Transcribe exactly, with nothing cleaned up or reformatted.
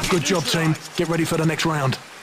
Good job, team. Get ready for the next round.